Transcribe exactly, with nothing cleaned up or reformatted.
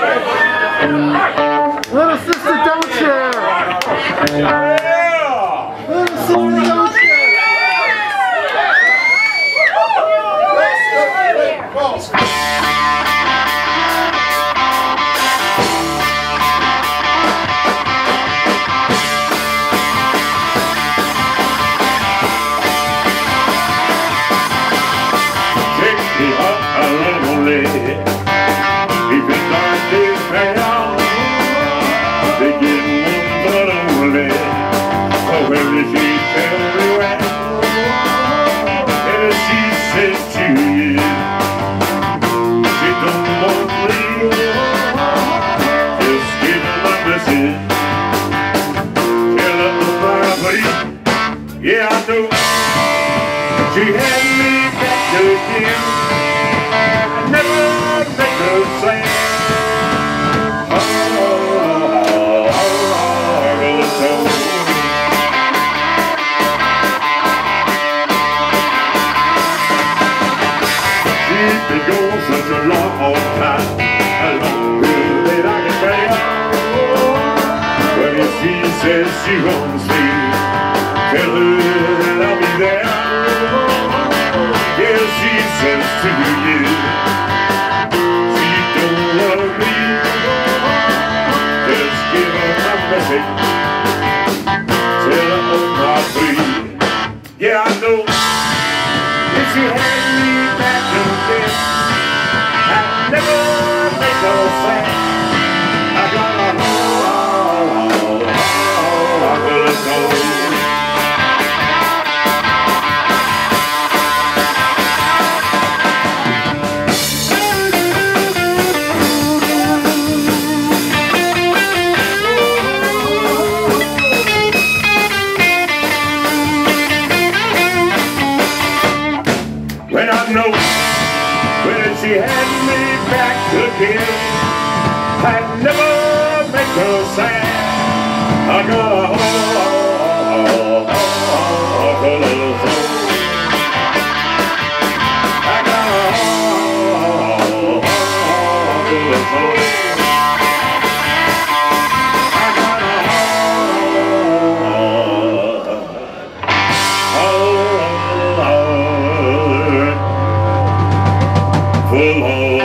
Little sister, don't share. Little sister, don't share. Yeah, I know she had me back again. I never make her sad. Oh, oh, oh, so. She's been gone such a long time, longer than I can bear. But if she says she wants me, tell her that I'll be there. Yeah, she says to you, she don't love me. Just give her my message, tell her I'm not free. Yeah, I know if she had me back again, I'd never make her sad. I got a hold, I will know. When I know when she had me back again, I'd never make her sad. I got a hold, I got a hold, full